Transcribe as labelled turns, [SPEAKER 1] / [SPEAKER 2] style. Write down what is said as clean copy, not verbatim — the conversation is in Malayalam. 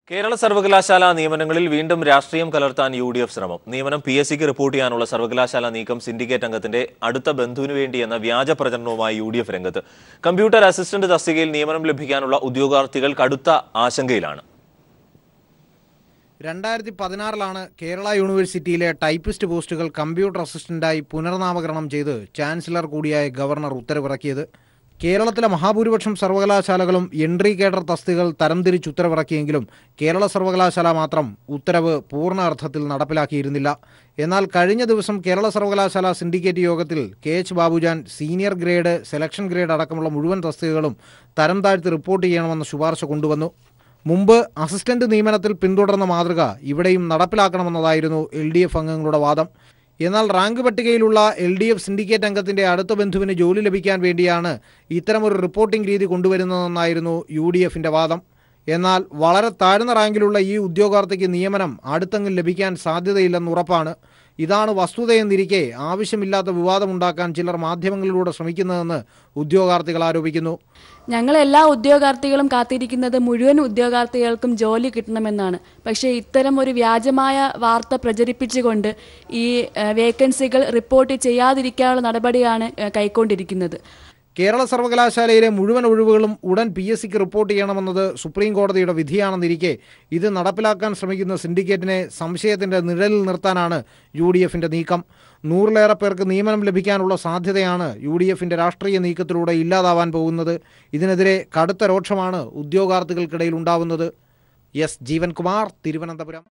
[SPEAKER 1] കേരള സർവകലാശാല നിയമനങ്ങളിൽ വീണ്ടും രാഷ്ട്രീയം കലർത്താൻ UDF ശ്രമം. നിയമനം PSCക്ക് റിപ്പോർട്ട് ചെയ്യാനുള്ള സർവകലാശാല നീക്കം സിൻഡിക്കേറ്റ് അംഗത്തിന്റെ അടുത്ത ബന്ധുവിനു വേണ്ടിയെന്ന വ്യാജ പ്രചരണവുമായി UDF രംഗത്ത്. കമ്പ്യൂട്ടർ അസിസ്റ്റന്റ് തസ്തികയിൽ നിയമനം ലഭിക്കാനുള്ള ഉദ്യോഗാർത്ഥികൾ കടുത്ത ആശങ്കയിലാണ്.
[SPEAKER 2] 2016 കേരള യൂണിവേഴ്സിറ്റിയിലെ ടൈപ്പിസ്റ്റ് പോസ്റ്റുകൾ കമ്പ്യൂട്ടർ അസിസ്റ്റന്റായി പുനർനാമകരണം ചെയ്ത് ചാൻസലർ കൂടിയായ ഗവർണർ ഉത്തരവിറക്കിയത്. കേരളത്തിലെ മഹാഭൂരിപക്ഷം സർവകലാശാലകളും എൻട്രി കേഡർ തസ്തികകൾ തരംതിരിച്ച് ഉത്തരവിറക്കിയെങ്കിലും കേരള സർവകലാശാല മാത്രം ഉത്തരവ് പൂർണ്ണ അർത്ഥത്തിൽ നടപ്പിലാക്കിയിരുന്നില്ല. എന്നാൽ കഴിഞ്ഞ ദിവസം കേരള സർവകലാശാല സിൻഡിക്കേറ്റ് യോഗത്തിൽ KH Babujan senior grade, selection grade അടക്കമുള്ള മുഴുവൻ തസ്തികകളും തരം താഴ്ത്തി റിപ്പോർട്ട് ചെയ്യണമെന്ന ശുപാർശ കൊണ്ടുവന്നു. മുമ്പ് അസിസ്റ്റന്റ് നിയമനത്തിൽ പിന്തുടർന്ന മാതൃക ഇവിടെയും നടപ്പിലാക്കണമെന്നതായിരുന്നു LDF അംഗങ്ങളുടെ വാദം. എന്നാൽ റാങ്ക് പട്ടികയിലുള്ള LDF സിൻഡിക്കേറ്റ് അംഗത്തിന്റെ അടുത്ത ബന്ധുവിന് ജോലി ലഭിക്കാൻ വേണ്ടിയാണ് ഇത്തരമൊരു റിപ്പോർട്ടിംഗ് രീതി കൊണ്ടുവരുന്നതെന്നായിരുന്നു UDFന്റെ വാദം. എന്നാൽ വളരെ താഴ്ന്ന റാങ്കിലുള്ള ഈ ഉദ്യോഗാർത്ഥിക്ക് നിയമനം അടുത്തെങ്കിലും ലഭിക്കാൻ സാധ്യതയില്ലെന്ന് ഉറപ്പാണ്. ഇതാണ് വസ്തുതയെന്നിരിക്കെ ആവശ്യമില്ലാത്ത വിവാദമുണ്ടാക്കാൻ ചിലർ മാധ്യമങ്ങളിലൂടെ ശ്രമിക്കുന്നതെന്ന് ഉദ്യോഗാർത്ഥികൾ ആരോപിക്കുന്നു.
[SPEAKER 3] ഞങ്ങളെല്ലാ ഉദ്യോഗാർത്ഥികളും കാത്തിരിക്കുന്നത് മുഴുവൻ ഉദ്യോഗാർത്ഥികൾക്കും ജോലി കിട്ടണമെന്നാണ്. പക്ഷേ ഇത്തരം ഒരു വ്യാജമായ വാർത്ത പ്രചരിപ്പിച്ചുകൊണ്ട് ഈ വേക്കൻസികൾ റിപ്പോർട്ട് ചെയ്യാതിരിക്കാനുള്ള നടപടിയാണ് കൈക്കൊണ്ടിരിക്കുന്നത്.
[SPEAKER 2] കേരള സർവകലാശാലയിലെ മുഴുവൻ ഒഴിവുകളും ഉടൻ PSCക്ക് റിപ്പോർട്ട് ചെയ്യണമെന്നത് സുപ്രീം കോടതിയുടെ വിധിയാണെന്നിരിക്കെ ഇത് നടപ്പിലാക്കാൻ ശ്രമിക്കുന്ന സിൻഡിക്കേറ്റിനെ സംശയത്തിന്റെ നിഴലിൽ നിർത്താനാണ് UDFന്റെ നീക്കം. 100-ലേറെ പേർക്ക് നിയമനം ലഭിക്കാനുള്ള സാധ്യതയാണ് UDFന്റെ രാഷ്ട്രീയ നീക്കത്തിലൂടെ ഇല്ലാതാവാൻ പോകുന്നത്. ഇതിനെതിരെ കടുത്ത രോക്ഷമാണ് ഉദ്യോഗാർത്ഥികൾക്കിടയിൽ ഉണ്ടാവുന്നത്. S. ജീവൻകുമാർ, തിരുവനന്തപുരം.